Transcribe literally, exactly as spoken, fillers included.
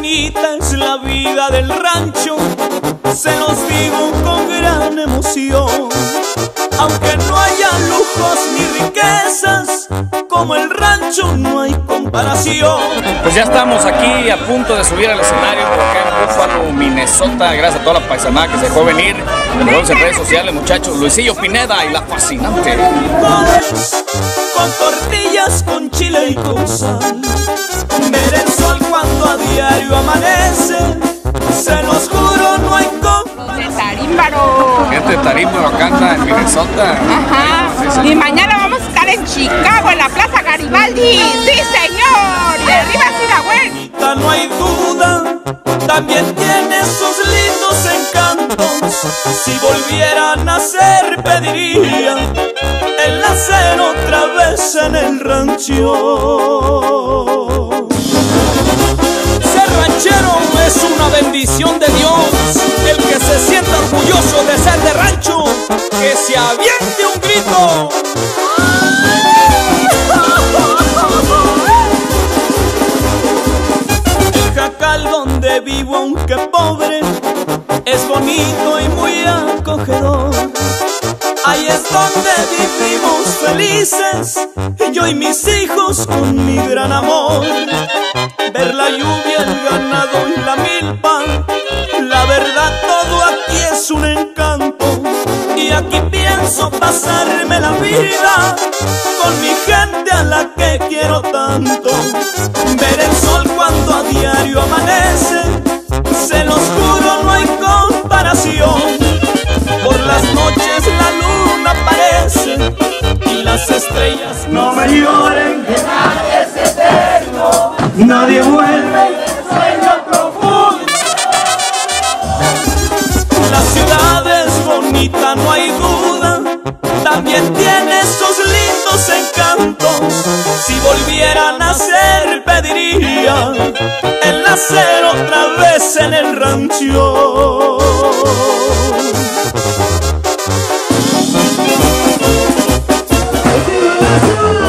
bonita es la vida del rancho, se los digo con gran emoción. Aunque no haya lujos ni riquezas, como el rancho no hay comparación. Pues ya estamos aquí a punto de subir al escenario por acá en Buffalo, Minnesota. Gracias a toda la paisanada que se dejó venir. Nos vemos en redes sociales, muchachos. Luisillo Pineda y La Fascinante. Con tortillas, con chile y con sal, ver el sol cuando a diario amanece, se los juro no hay comparación. De Tarímbaro. Gente de Tarímbaro acá anda en Minnesota. Ajá. Y mañana vamos a estar en Chicago, en la Plaza Garibaldi. ¡Sí, señor! Y arriba Silagüen. No hay duda, también tiene sus lindos encantos. Si volviera a nacer pediría el nacer otra vez en el rancho. Ser ranchero es una bendición de Dios. El que se sienta orgulloso de ser de rancho, que se aviente un grito. El jacal donde vivo, aunque pobre, es bonito y muy acogedor. Ahí es donde vivimos felices, yo y mis hijos con mi gran amor. Ver la lluvia, el ganado y la milpa, la verdad todo aquí es un encanto. Y aquí pienso pasarme la vida con mi gente a la que quiero tanto. Ver el sol cuando a diario amanece, se los juro no hay comparación. Por las noches la luna aparece y las estrellas no me lloren, que nadie es eterno, nadie vuelve del sueño profundo. La ciudad es bonita, no hay duda, también tiene sus lindos encantos. Si volviera a nacer pediría el nacer otra vez en el rancho. Thank you.